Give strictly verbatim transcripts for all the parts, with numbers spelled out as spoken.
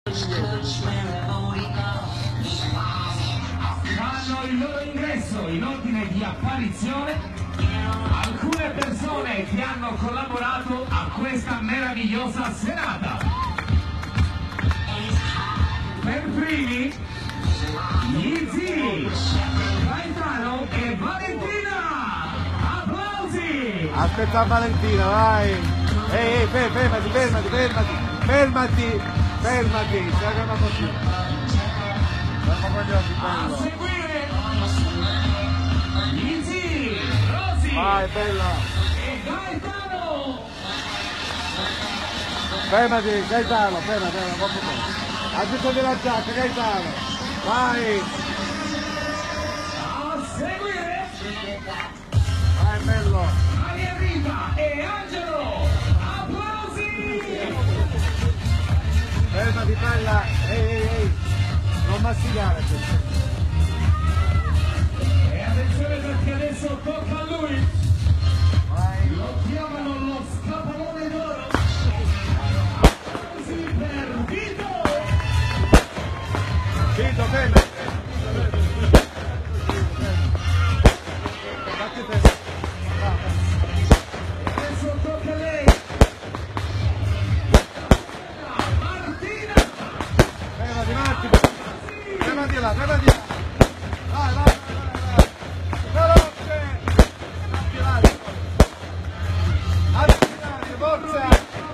Fanno il loro ingresso in ordine di apparizione alcune persone che hanno collaborato a questa meravigliosa serata. Per primi gli zii Gaetano e Valentina. Applausi! Aspetta Valentina, vai! Ehi, ehi, fermati, fermati, fermati, fermati, fermati, se la una possibile. A seguire gli zii Rosi Vai, bella! e Gaetano. Fermati, Gaetano, fermati, fermati, un po' più. Aggiunto della giacca, Gaetano! Vai! A seguire Vai, bello! Maria Rita e Angelo. Applausi! Fermati, bella! Ehi, ehi, ehi! Non masticare! E attenzione perché adesso tocca a lui. Vai! Lo chiamano lo scapolone d'oro. Applausi per Vito. Vito, fermati! Fatti fermare! Adesso tocca a lei. Martina. Fermati, Marti! Fermati là, fermati là! Vai, vai, vai! Veloce! Fermati là! Avvicinati, forza!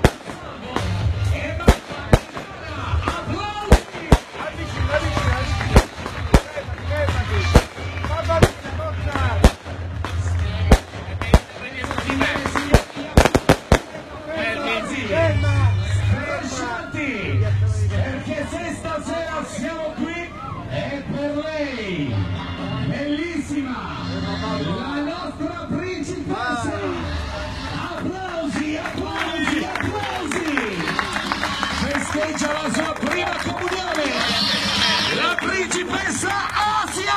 E Martina. Applausi. Avvicina, avvicina, avvicina! Fermati, fermati! Barbarina, forza! Ferma! Lasciati, perché se stasera siamo qui è per lei, bellissima, la nostra principessa. Applausi, applausi, applausi. Festeggia la sua prima comunione, la principessa Asia.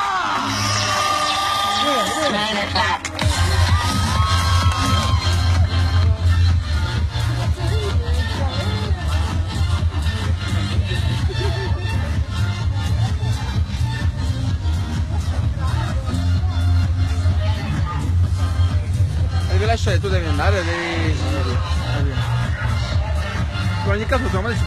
Devi lasciare, tu devi andare, devi... In ogni caso, secondo me